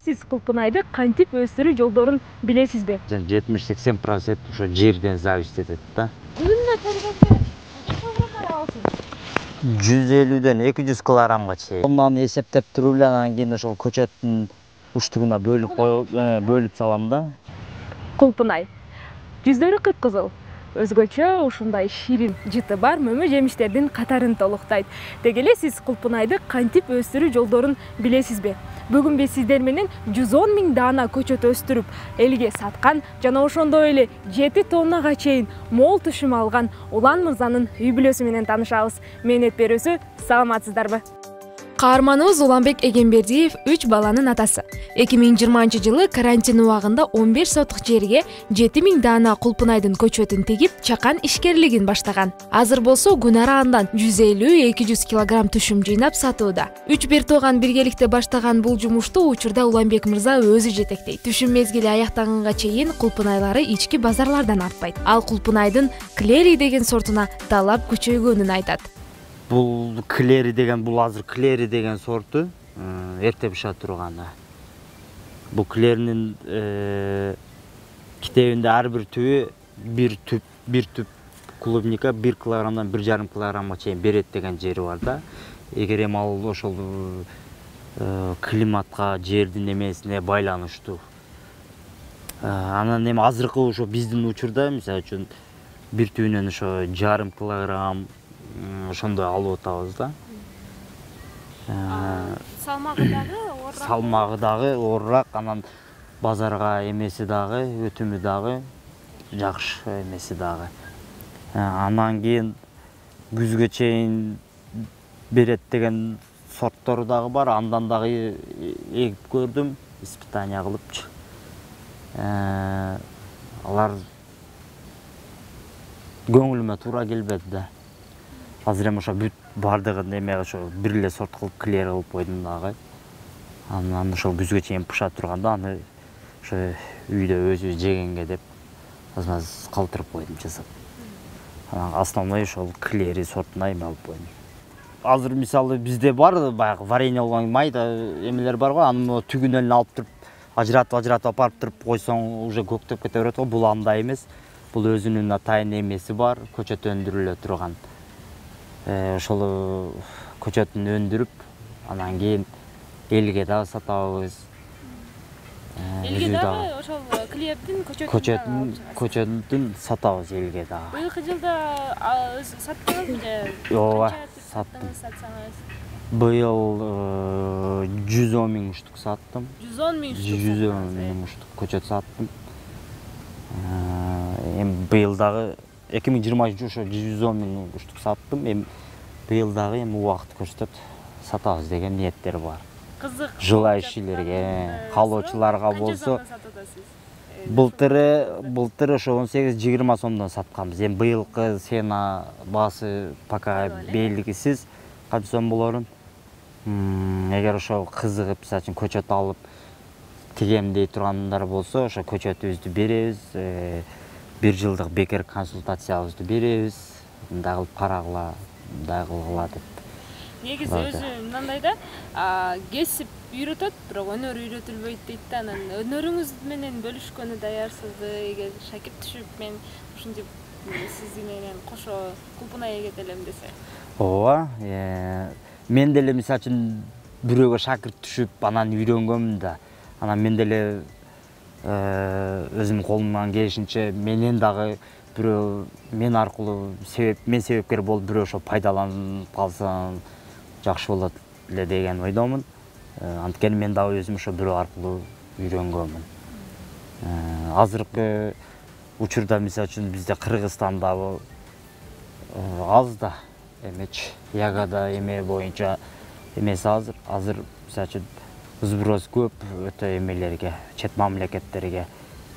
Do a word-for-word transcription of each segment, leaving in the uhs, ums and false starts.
Сиз кулпунайды кантип өстүрүү жолдорун билесизби? жетимиш-сексен процент ошо жерден зависит этет да. Күнүнө тергенде килограмм аласыз? жүз элүүдөн эки жүз килограммга чейин. Ондан эсептеп туруп эле анан кийин ошол көчөттүн учтугуна бөлүп коюп, бөлүп салам да. Кулпунай. Жүздөрү кыпкызыл. Өзгөчө ушундай ширин жыты бар мөмө жемиштердин катарын толуктайт. Деги эле сиз кулпунайды кантип өстүрүү жолдорун билесизби? Бүгүн биз сиздер менен жүз он миң даана көчөт өстүрүп, элге саткан жана ошондой эле жети тоннага чейин мол түшүм алган Улан мырзанын үй бүлөсү менен таанышабыз. Мээнет берүүсү, саламатсыздарбы? Каарманыбыз Уланбек Эгембердиев үч баланын атасы. эки миң жыйырманчы жылы карантин убагында он беш сотук жерге жети миң даана кулпунайдын көчөтүн тегип, чакан ишкерлигин баштаган. Азыр болсо күн араандан жүз элүү эки жүз килограмм түшүм жыйнап сатууда. Үч бир тууган биргеликте баштаган бул жумушту учурда Уланбек мырза өзү жетектейт. Түшүм мезгили аяктаганга чейин кулпунайлары ички базарлардан артпайт. Ал кулпунайдын Клери деген сортуна талап күчөйгөнүн айтат. Бул Клери деген, бул азыр Клери деген сорту эрте быша турган. Бул Клеринин китебинде ар бир түбү бир түп, бир түп клубника бир килограммдан бир жарым килограммга чейин берет деген жери бар да. Эгер эми ал ошол климатка, жердин эмесине байланыштуу. Анан эми азыркы ошо биздин учурда, мисалы үчүн бир түбүнөн ошо жарым килограмм ошондой алып атабыз да. Салмагы дагы оорураак. Салмагы дагы оорураак, анан базарга эмеси дагы, өтүмү дагы жакшы эмеси дагы. Анан кийин күзгө чейин берет деген сорттору дагы бар, андан дагы эгип көрдүм, испытание кылыпчы. Алар көңүлүмө туура келбеди да. Азыр эми ошо бүт бардыгын эме ошо бир эле сорт кылып Клери кылып койдум дагы. Анан ошол күзгө чейин пыша турганда аны ошо үйдө өзүбүз жегенге деп аз-аз калтырып койдум жасап. Анан основной ошол Клери сортуна эме алып койдум. Азыр мисалы бизде бар баягы варенье болгон майда эмелер бар го, аны түгүнөн алып туруп ажыратып ажыратып апарып туруп койсоң уже көктөп кете берет го. Бул андай эмес. Бул өзүнүн атайын эмеси бар, көчөт өндүрүлө турган. Ошол көчөтүн өндүрүп, анан кийин элге дагы сатабыз. Элге дагы ошол Клердин көчөтүн көчөтүн сатабыз элге дагы. Быйылкы жылда саттыңызбы же? Ооба, саттым. Быйыл жүз он миң уштук саттым. жүз он миң уштук. жүз он миң уштук көчөт саттым. Эми быйыл дагы эки миң жыйырманчы ошо жүз он миң уштук саттым. Эми быйыл дагы эми убакыт көрсөтөт, сатабыз деген ниеттер бар. Кызык. Желающийлерге, каалоочуларга болсо былтыр былтыр ошо он сегиз жыйырма сомдон сатканбыз. Эми быйылкы сена баасы пока белгисиз, канча сом болорун. Эгер ошо кызыгып, мисалы үчүн көчөт алып тигем дей тургандар болсо, ошо көчөтүбүздү беребиз. Бир жылдык бекер консультациябызды беребиз. Мындай кылып карагыла, мындай кылгыла деп. Негизи өзү мындай да, кесип үйрөтөт, бирок өнөр үйрөтүлбөйт дейт да. Анан өнөрүңүз менен бөлүшкөнү даярсызбы? Эгер шакирт түшүп мен ушинтип сиз менен кошо кулпунай эгет элем десе. Ооба, мен деле мисалы үчүн бирөөгө шакирт түшүп, анан үйрөнгөнмүн да. Анан мен деле өзүм колумдан келишинче менен дагы бирөө мен аркылуу себеп мен себепкер болуп бирөө ошо пайдаланып калса жакшы болот эле деген ойдомун. Анткени мен дагы өзүм ошо бирөө аркылуу үйрөнгөнмүн. Азыркы учурда мисалы үчүн бизде Кыргызстанда аз да эмечи ягода эме боюнча эмеси азыр. Азыр мисалы үчүн сброс көп өтө эмелерге, чет мамлекеттерге.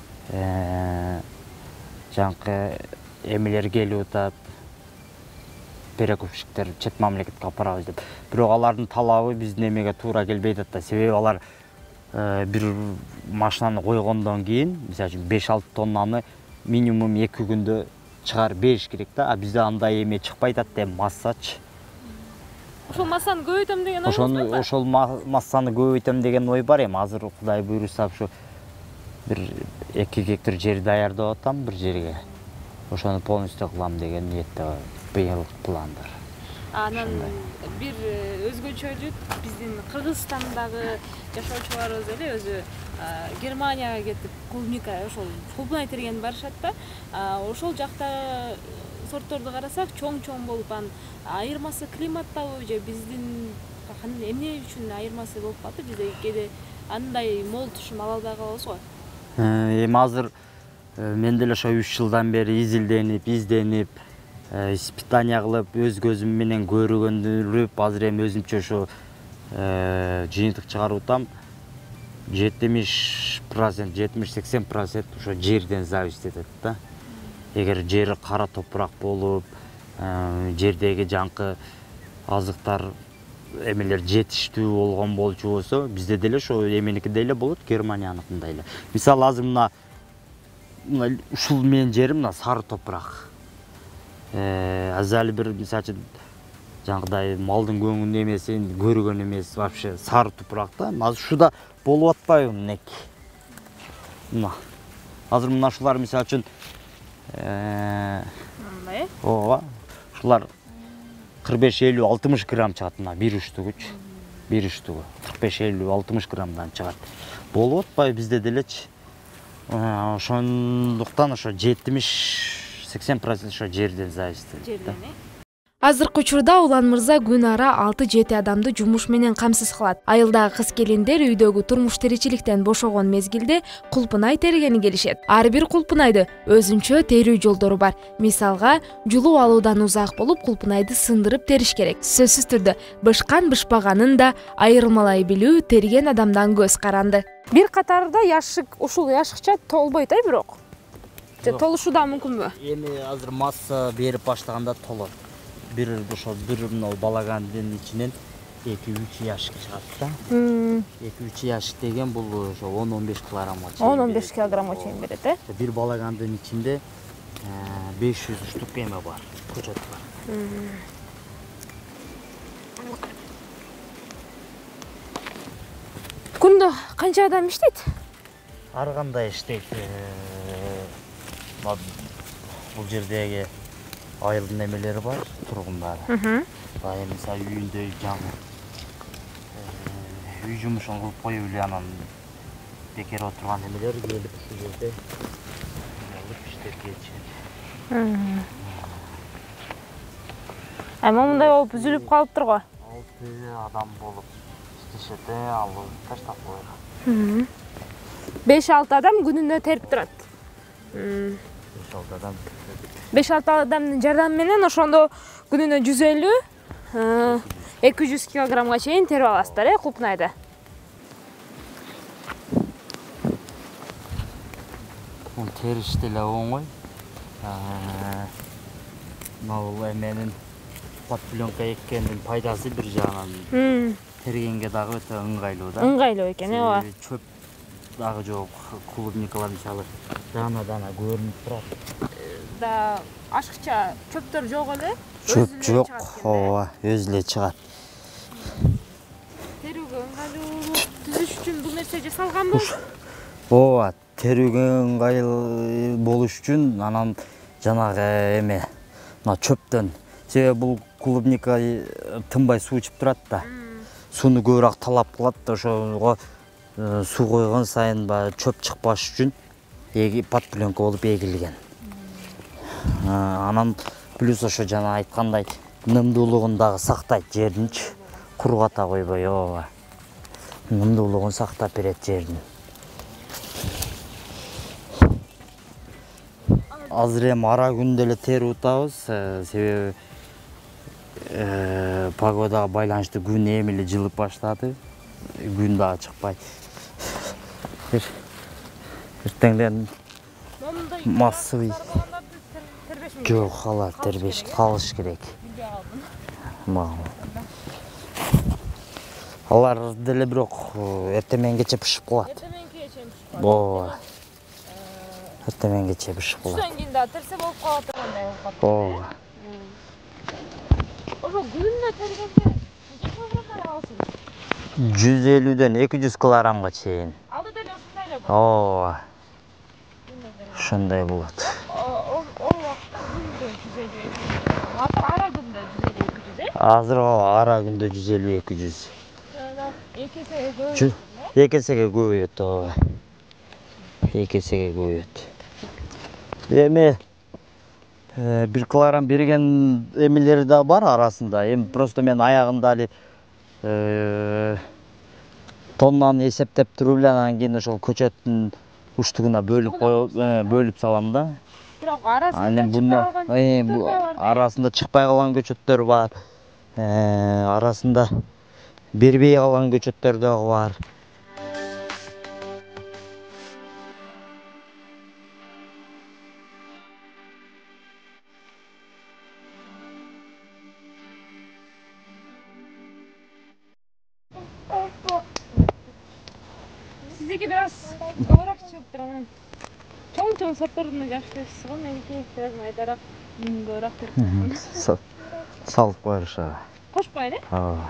Жаңкы эмелер келип атат, перекупщиктер чет мамлекетке апарабыз деп. Бирок алардын талабы биздин эмеге туура келбей атат да. Себеби алар бир машинаны койгондон кийин, мисалы үчүн беш алты тоннаны минимум эки күндө чыгарып бериш керек да. А бизде андай эме чыкпай атат да, массачы. Ошол массаны көбөйтөм деген ой Ошону бар? ошол массаны көбөйтөм деген ой бар. Эми азыр Кудай буйруса ушу бир эки гектар жер даярдап атам бир жерге. Ошону полностью кылам деген ниетте быйылкы план бар. Анан бир өзгөчөлүк биздин Кыргызстандагы жашоочуларыбыз эле өзү Германияга кетип клубника ошол клубнай терген барышат да. Ошол жакта сортторду карасак чоң-чоң болуп, анын айырмасы климаттабы же биздин эмне үчүн айырмасы болуп калды? Бизде кээде андай мол тушум ала албай калабыз го. Эми азыр мен деле ошо үч жылдан бери изилденип, изденип, испытание кылып, өз көзүм менен көргөндүрүп, азыр эми өзүмчө ошо жыйынтык чыгарып атам. жетимиш процент, жетимиш сексен процент ошо жерден зависит этет да. Эгер жери кара топурак болуп, жердеги жаңкы азыктар эмелер жетиштүү болгон болчу болсо, бизде деле ошо эменикидей эле болот, Германияныкындай эле. Мисалы азыр мына ушул менин жерим мына сары топурак. Азалы бир мисалы үчүн жаңкыдай малдын көңүн эмесин көргөн эмес, вообще сары топурак да. Азыр ушуда болуп атпайбы мынеки. Мына. Азыр мына ушулар мисалы үчүн мындай. Ооба. Ушулар кырк беш элүү алтымыш грамм чыгат мына бир уштугучу. Бир уштугу кырк беш элүү алтымыш граммдан чыгат. Болуп атпайбы бизде делечи. Ошондуктан ошо жетимиш сексен процент ошо жерден зависит этет. Азыркы учурда Улан мырза күн ара алты жети адамды жумуш менен камсыз кылат. Айылдагы кыз-келиндер үйдөгү турмуш тиричиликтен бошогон мезгилде кулпунай тергени келишет. Ар бир кулпунайды өзүнчө терүү жолдору бар. Мисалга, жулуп алуудан узак болуп, кулпунайды сындырып териш керек. Сөзсүз түрдө бышкан бышпаганын да айырмалай билүү терген адамдан көз каранды. Бир катарда яшык, ушул яшыкча толбойт ай бирок. Же толушу да мүмкүнбү? Эми азыр масса берип баштаганда толот. Бир ошо бир мына балагандын ичинен эки үч яшык чыгат да. эки үч яшык деген бул ошо он он беш килограммга чейин. он он беш килограммга чейин берет, э? Бир балагандын ичинде беш жүз штук эме бар, көчөт бар. Күндө канча адам иштейт? Ар кандай иштейт. Бул жердеги айылдын эмелери бар, тургундары. Эми мисалы үйүндө жаңы үй жумушун кылып коюп эле анан бекер отурган эмелер келип ушул жерде алып иштеп кетишет. Эми мындай болуп үзүлүп калыптыр го. алты адам болуп иштешет, алып таштап койгон. беш алты адам күнүнө терип турат. беш алты адам. беш алты адамдын жардамы менен ошондо күнүнө жүз элүү эки жүз килограммга чейин терип аласыздар, э, кулпунайды. Бул териш деле оңой. Бул эменин подпленка эккендин пайдасы бир жагынан тергенге дагы өтө ыңгайлуу да. Ыңгайлуу экен, ооба. Чөп дагы жок, клубникалар мисалы дана-дана көрүнүп турат. Да ашыкча чөптөр жок эле. Чөп жок, ооба, өзү эле чыгат. Терүүгө ыңгайлуу түзүш үчүн бул нерсе жасалганбы? Ооба, терүүгө ыңгайлуу болуш үчүн анан жанагы эме, мына чөптөн. Себеби бул клубника тынбай суу ичип турат да. Сууну көбүрөөк талап кылат да, ошого суу койгон сайын чөп чыкпаш үчүн подпленка болуп эгилген. Анан плюс ошо жана айткандай нымдуулугун дагы сактайт жердинчи, кургата койбой, ооба. Нымдуулугун сактап берет жердин. Азыр эми ара күндө эле терип атабыз, себеби погодага байланыштуу күн эми эле жылып баштады. Күн дагы чыкпайт. Эртеңден массовый жок, алар тербеш калыш керек. Алар деле бирок эртең мененче пышып калат. Эртең мененге чейин пышып калат. Ооба. Эртең мененче пышып калат. Түштөн кийин да терсе болуп калат дегендей болуп калат. Ооба. Ошо күнүнө тергенде аласыз? жүз элүүдөн эки жүз килограммга чейин. Алды деле ушундай эле болот. Ооба. Ошондой болот. Ол убакытта күндө жүз элүү. Ара күндө жүз элүү эки жүз, э? Азыр ара күндө жүз элүү эки жүз. эки эсеге көп. эки эсеге көбөйөт, ооба. эки эсеге көбөйөт. Эми бир килограмм берген эмелери да бар арасында. Эми просто мен аягында эле тоннаны эсептеп туруп эле анан кийин ошол көчөттүн уштугуна бөлүп коюп, бөлүп салам да. Бирок арасында чыкпай калган арасында чыкпай калган көчөттөр бар. Арасында бербей калган көчөттөр дагы бар. Сиздики бираз көбүрөөк чыгып турган. Чоң-чоң сортторун жакшы көрөсүз го, меники бираз майдараак, көбүрөөк турат. Салып коюшат. Кошпой эле? Ооба.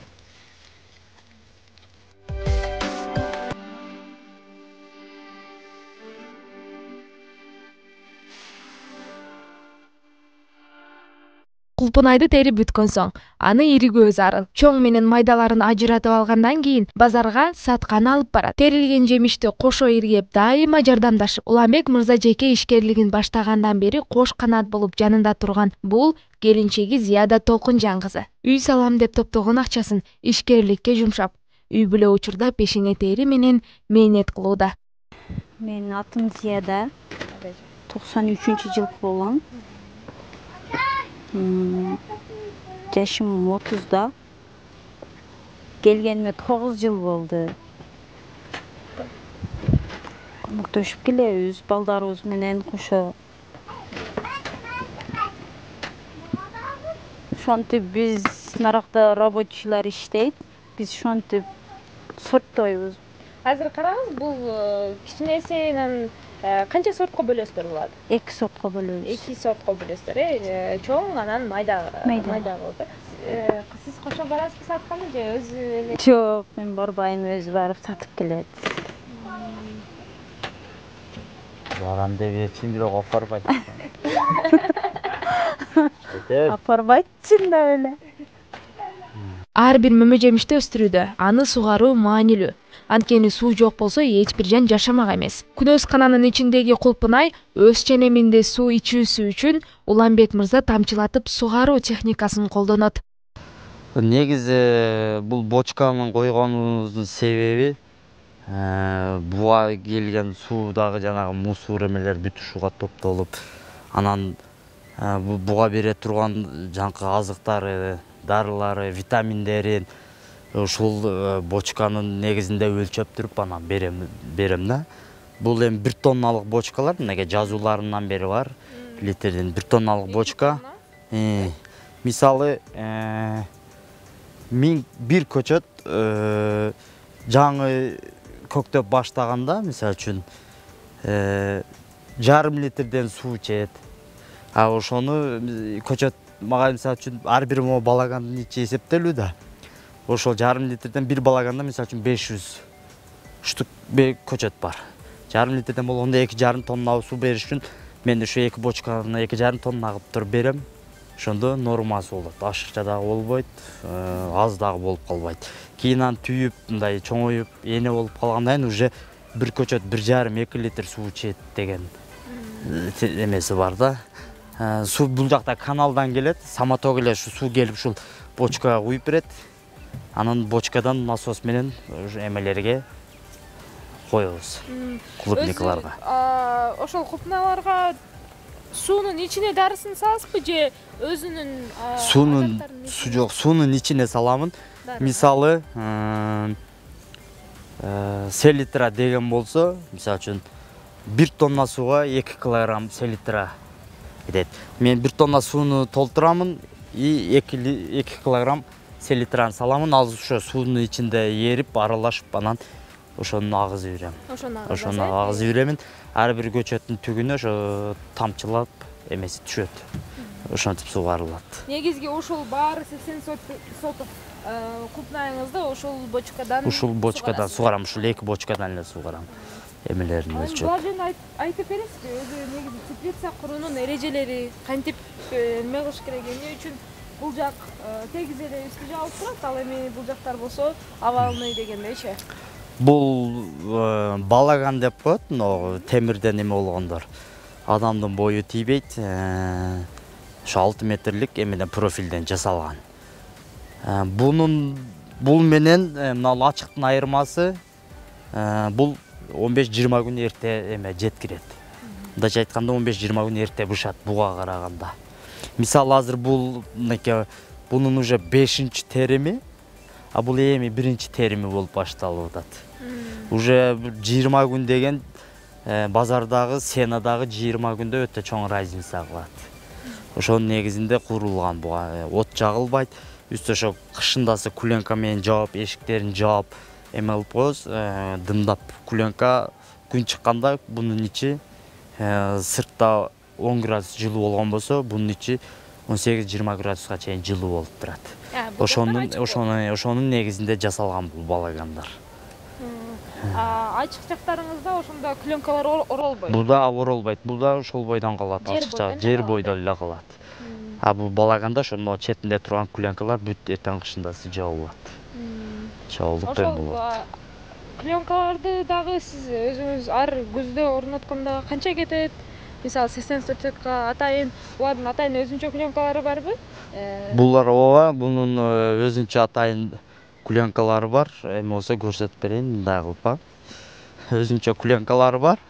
Кулпунайды терип бүткөн соң, аны иригөө зарыл, чоң менен майдаларын ажыратып алгандан кийин базарга сатканы алып барат. Терилген жемишти кошо иргеп дайыма жардамдашып, Уланбек мырза жеке ишкерлигин баштагандан бери кош канат болуп жанында турган бул келинчеги Зияда Толкунжан кызы. Үй салам деп топтогон акчасын ишкерликке жумшап, үй бүлө учурда пешене тери менен мээнет кылууда. Менин атым Зияда. токсон үчүнчү жылкы болом. Жашым отузда. Келгениме тогуз жыл болду. Көмөктөшүп келебиз балдарыбыз менен кошо. Ошентип биз наракта рабочийлар иштейт. Биз ошентип сорттойбуз. Азыр караңыз, бул кичинесинен канча сортко бөлөсүздөр буларды? Эки сортко бөлөбүз. Эки сортко бөлөсүздөр, э? Чоң анан майда. Майда болду. Сиз кошо барасызбы сатканы же өзү эле? Жок, мен барбайм, өзү барып сатып келет. Барам деп ичим, бирок апарбайт. Апарбайт, чындап эле. Ар бир мөмө жемишти өстүрүүдө аны сугаруу маанилүү. Анткени суу жок болсо эч бир жан жашамак эмес. Күнөз кананын ичиндеги кулпунай өз ченеминде суу ичүүсү үчүн Уланбек мырза тамчылатып сугаруу техникасын колдонот. Негизи бул бочканы койгонубуздун себеби буга келген суудагы жанагы мусор эмелер бүт ушуга топтолуп, анан буга бере турган жанкы азыктары, дарылары, витаминдерин ушул бочканын негизинде өлчөп туруп анан берем берем да. Бул эми бир тонналык бочкалар, мынеге жазууларынан бери бар. Литрден бир тонналык бочка. Мисалы, миң бир көчөт жаңы көктөп баштаганда, мисалы үчүн жарым литрден суу ичет. А ошону көчөт мага мисалы үчүн ар бир могу балагандын ичи эсептелүү да. Ошол жарым литрден бир балаганда мисалы үчүн беш жүз штук көчөт бар. Жарым литрден болгондо эки жарым тонна суу бериш үчүн мен ушу эки бочканы эки жарым тонна кылып туруп берем. Ошондо нормасы болот. Ашыкча дагы болбойт, аз дагы болуп калбайт. Кийин аны түйүп, мындай чоңоюп, эне болуп калгандан кийин уже бир көчөт бир жарым эки литр суу ичет деген эмеси бар да. Суу бул жакта каналдан келет, самоток эле ушу суу келип ушул бочкага куюп берет. Анан бочкадан насос менен эмелерге коебуз. Клубникаларга. Ошол кулпуналарга суунун ичине дарысын саласызбы же өзүнүн суунун суу жок, суунун ичине саламын. Мисалы, селитра деген болсо, мисалы үчүн бир тонна сууга эки килограмм селитра кетет. Мен бир тонна сууну толтурамын и эки килограмм селитраны саламын. Ал ошо суунун ичинде эрип, аралашып, анан ошону агызып берем. Ошону агызып беремин. Ар бир көчөттүн түгүнө ошо тамчылап эмеси түшөт. Ошентип сугарылат. Негизги ушул баары сексен сот кулпунайыңызды ушул бочкадан ушул бочкадан сугарам, ушул эки бочкадан эле сугарам. Эмелерин өлчөп. Буга жөнүндө айтып бересизби? Өзү негизи теплица куруунун эрежелери кантип эме кылыш керек, эмне үчүн бул жак тегиз эле үстү жабылып турат, ал эми бул жактар болсо абалыный дегендейчи. Бул балаган деп коет, но темирден эме болгондор. Адамдын бою тийбейт. Ошо алты метрлик эмеден профилден жасалган. Бунун бул менен мына ачыктын айырмасы бул он беш жыйырма күн эрте эме жеткирет. Мындайча айтканда он беш жыйырма күн эрте бышат буга караганда. Мисалы азыр бул мынакей бунун уже бешинчи терими, а бул эми биринчи терими болуп башталып атат. Уже жыйырма күн деген базардагы, сенадагы жыйырма күндө өтө чоң разница кылат. Ошонун негизинде курулган буга. От жагылбайт. Үстү ошо кышындасы куленка менен жаап, эшиктерин жаап, эме кылып коебуз, дымдап куленка күн чыкканда бунун ичи сыртта он градус жылуу болгон болсо, бунун ичи он сегиз жыйырма градуска чейин жылуу болуп турат. Ошонун ошонун ошонун негизинде жасалган бул балагандар. Ачык жактарыңызда ошондо куленкалар оролбойт. Буда оролбойт. Буда ошол бойдон калат, ачыкча жер бойдо эле калат. А бул балаганда ошондо четинде турган куленкалар бүт эртең кышындасы жабылат. Жабылып эме болот. Куленкаларды дагы сиз өзүңүз ар күздө орноткондо канча кетет? Мисалы сексен сотка атайын, булардын атайын өзүнчө куленкалары барбы? Булар ооба, бунун өзүнчө атайын куленкалары бар. Эми болсо көрсөтүп берейин, мындай кылып. Өзүнчө куленкалары бар.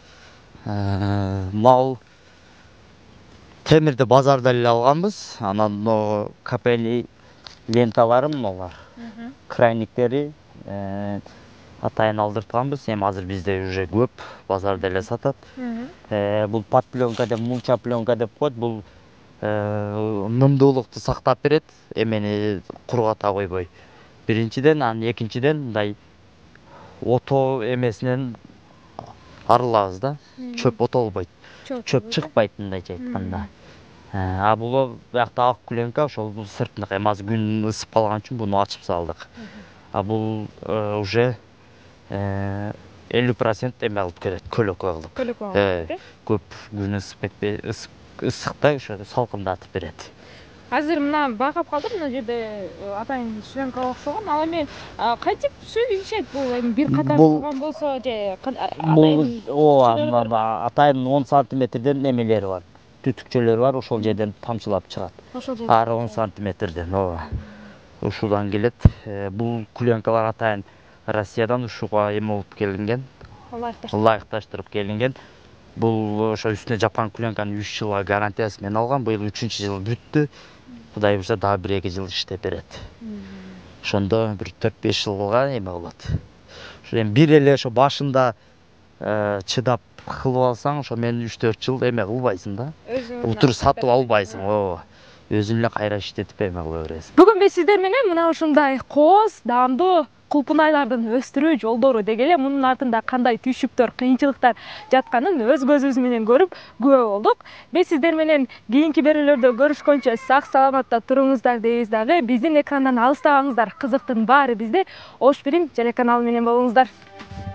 Мал темирди базарда эле алганбыз. Анан капели ленталары мыналар. Крайниктери атайын алдыртканбыз. Эми азыр бизде уже көп, базарда эле сатат. Бул пат пленка деп, мулча пленка деп коет. Бул нымдуулукту сактап берет, эмени кургата койбой. Биринчиден, анан экинчиден мындай ото эмесинен арылабыз да. Чөп отолбойт. Чөп чыкпайт мындайча айтканда. А бул биякта ак куленка, ошол бул сыртыныкы. Эми азыр күн ысып калган үчүн буну ачып салдык. А бул уже элүү процент эме кылып кетет, көлөкө кылып. Көлөкө кылып, көп күн ысып кетпей, ысыкта ошо салкындатып берет. Азыр мына байкап калдым, мына жерде атайын куленка окшогон. Ал эми кантип суу ичет? Бул эми бир катар турган болсо же бул ооба, атайын он сантиметрден эмелери бар. Түтүкчөлөр бар, ошол жерден тамчылап чыгат. Ары он сантиметрден, ооба. Ушудан келет. Бул куленкалар атайын Россиядан ушуга эме болуп келинген. Ылайыкташтырып келинген. Бул ошо үстүнө жапкан куленканын үч жылга гарантиясы менен алган. Быйыл үчүнчү жыл бүттү. Кудай буюрса дагы бир эки жыл иштеп берет. Ошондо бир төрт беш жылга эме болот. Ошо эми бир эле ошо башында чыдап кылып алсаң, ошо менен үч төрт жыл эме кылбайсың да. Утур сатып албайсың, ооба. Өзүң эле кайра иштетип эме кыла бересиң. Бүгүн биз сиздер менен мына ушундай кооз, даамдуу кулпунайлардын өстүрүү жолдору деги эле мунун артында кандай түйшүктөр, кыйынчылыктар жатканын өз көзүбүз менен көрүп күбө болдук. Биз сиздер менен кийинки берүүлөрдө көрүшкөнчө сак саламатта туруңуздар дейбиз дагы. Биздин экрандан алыстабаңыздар. Кызыктын баары бизде. Ош Бирим телеканалы менен болуңуздар.